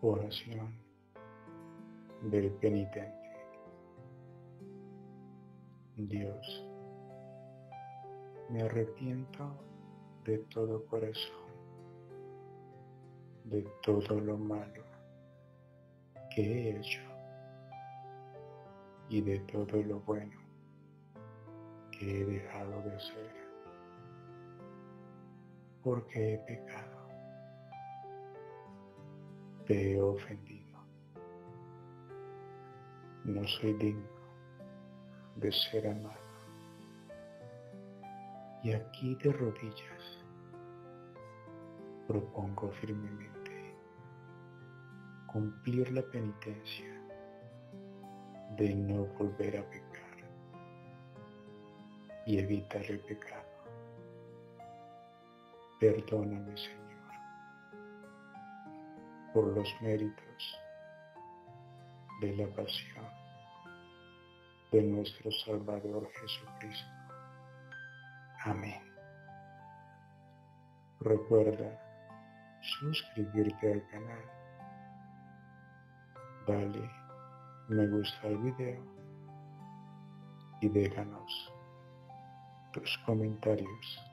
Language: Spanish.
Oración del penitente. Dios, me arrepiento de todo corazón, de todo lo malo que he hecho y de todo lo bueno que he dejado de hacer, porque he pecado, te he ofendido. No soy digno de ser amado. Y aquí de rodillas propongo firmemente cumplir la penitencia de no volver a pecar y evitar el pecado. Perdóname, Señor, por los méritos de la pasión de nuestro Salvador Jesucristo. Amén. Recuerda suscribirte al canal, dale me gusta al video y déjanos tus comentarios